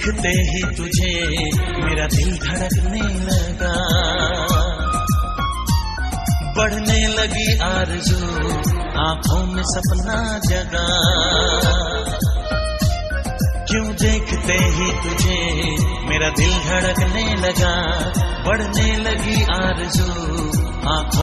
देखते ही तुझे मेरा दिल धड़कने लगा, बढ़ने लगी आरज़ू, आंखों में सपना जगा। क्यों देखते ही तुझे मेरा दिल धड़कने लगा, बढ़ने लगी आरज़ू, आंखों